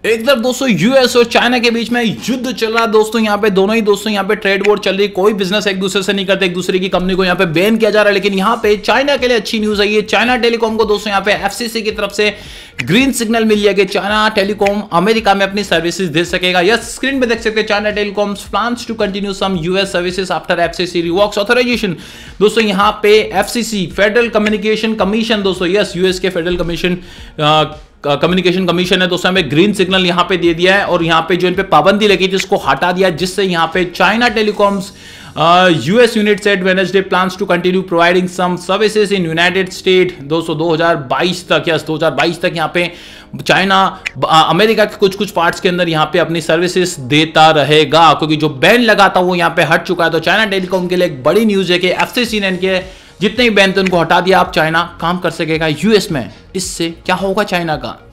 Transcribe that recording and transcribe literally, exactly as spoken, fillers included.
एक तरफ दोस्तों यूएस और चाइना के बीच में युद्ध चल रहा है दोस्तों, यहाँ पे दोनों ही दोस्तों यहाँ पे ट्रेड वॉर चल रही है, कोई बिजनेस एक दूसरे से नहीं करते, एक दूसरे की कंपनी को यहाँ पे बैन किया जा रहा है। लेकिन यहाँ पे चाइना के लिए अच्छी न्यूज आई है, चाइना टेलीकॉम को दोस्तों यहाँ पे एफसीसी की तरफ से ग्रीन सिग्नल मिल गया कि चाइना टेलीकॉम अमेरिका में अपनी सर्विसेज दे सकेगा। यस, स्क्रीन पे देख सकते हैं China telecom plans to continue some US services after FCC revokes authorization. दोस्तों यहाँ पे एफसीसी फेडरल कम्युनिकेशन कमीशन दोस्तों, यस यूएस के फेडरल कमीशन कम्युनिकेशन कमीशन है दोस्तों, हमें ग्रीन सिग्नल यहां पे दे दिया है और यहां पे जो इन पे पाबंदी लगी थी उसको हटा दिया, जिससे यहां पे China telecom's US unit said Wednesday plans to continue providing some services in United State. दोस्तों दो हज़ार बाईस तक, यस दो हज़ार बाईस तक यहां पे चाइना अमेरिका के कुछ कुछ पार्ट्स के अंदर यहां पे अपनी सर्विसेज देता रहेगा, क्योंकि जो बैन लगा था वो यहां पे हट चुका है। तो चाइना टेलीकॉम के लिए एक बड़ी न्यूज है कि एफसीसी ने इनके जितने ही बैन थे उनको हटा दिया, आप चाइना काम कर सकेगा यूएस में। इससे क्या होगा चाइना का?